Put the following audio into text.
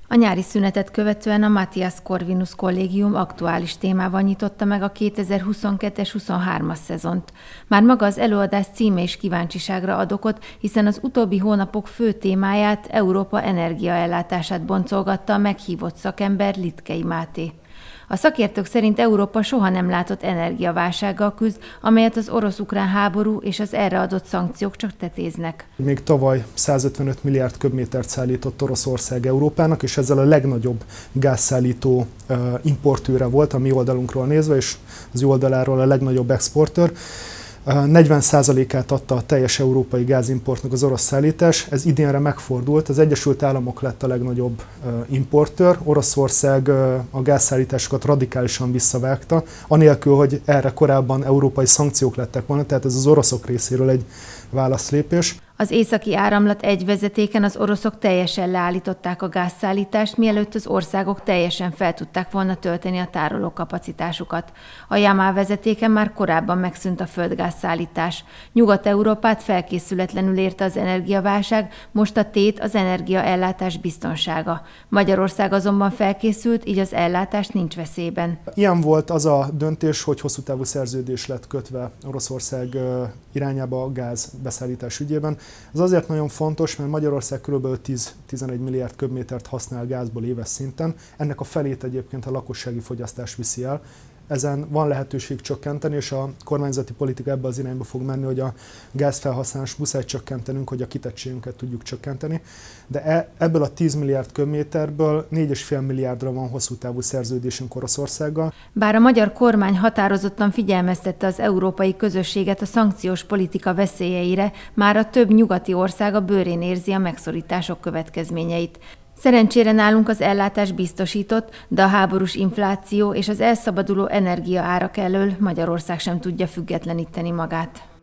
A nyári szünetet követően a Matthias Corvinus Kollégium aktuális témával nyitotta meg a 2022-es 23-as szezont. Már maga az előadás címe is kíváncsiságra ad okot, hiszen az utóbbi hónapok fő témáját, Európa energiaellátását boncolgatta a meghívott szakember, Litkei Máté. A szakértők szerint Európa soha nem látott energiaválsággal küzd, amelyet az orosz-ukrán háború és az erre adott szankciók csak tetéznek. Még tavaly 155 milliárd köbmétert szállított Oroszország Európának, és ezzel a legnagyobb gázszállító importőre volt a mi oldalunkról nézve, és az ő oldaláról a legnagyobb exportőr. 40%-át adta a teljes európai gázimportnak az orosz szállítás, ez idénre megfordult, az Egyesült Államok lett a legnagyobb importőr, Oroszország a gázszállításokat radikálisan visszavágta, anélkül, hogy erre korábban európai szankciók lettek volna, tehát ez az oroszok részéről egy válaszlépés. Az Északi Áramlat 1 vezetéken az oroszok teljesen leállították a gázszállítást, mielőtt az országok teljesen fel tudták volna tölteni a tárolókapacitásukat. A Yamal vezetéken már korábban megszűnt a földgázszállítás. Nyugat-Európát felkészületlenül érte az energiaválság, most a tét az energiaellátás biztonsága. Magyarország azonban felkészült, így az ellátás nincs veszélyben. Ilyen volt az a döntés, hogy hosszú távú szerződés lett kötve Oroszország irányába a gáz beszállítás ügyében. Ez azért nagyon fontos, mert Magyarország kb. 10-11 milliárd köbmétert használ gázból éves szinten, ennek a felét egyébként a lakossági fogyasztás viszi el. Ezen van lehetőség csökkenteni, és a kormányzati politika ebbe az irányba fog menni, hogy a gázfelhasználást muszáj csökkentenünk, hogy a kitettségünket tudjuk csökkenteni. De ebből a 10 milliárd köbméterből 4,5 milliárdra van hosszú távú szerződésünk Oroszországgal. Bár a magyar kormány határozottan figyelmeztette az európai közösséget a szankciós politika veszélyeire, már a több nyugati ország a bőrén érzi a megszorítások következményeit. Szerencsére nálunk az ellátás biztosított, de a háborús infláció és az elszabaduló energiaárak elől Magyarország sem tudja függetleníteni magát.